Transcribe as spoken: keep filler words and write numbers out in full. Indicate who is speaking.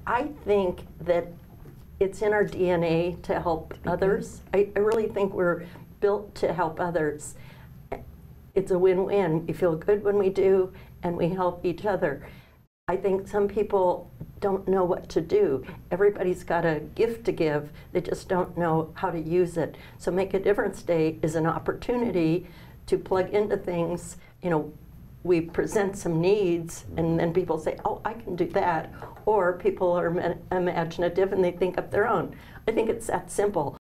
Speaker 1: I think that it's in our D N A to help others. I, I really think we're built to help others. It's a win-win. We feel good when we do, and we help each other. I think some people don't know what to do. Everybody's got a gift to give, they just don't know how to use it. So Make a Difference Day is an opportunity to plug into things. You know, we present some needs, and then people say, oh, I can do that. Or people are imaginative and they think up their own. I think it's that simple.